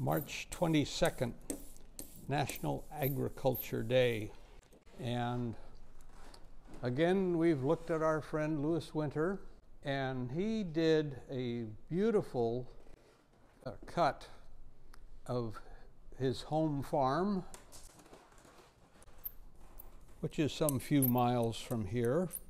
March 22nd, National Agriculture Day. And again, we've looked at our friend Lewis Winter, and he did a beautiful cut of his home farm, which is some few miles from here.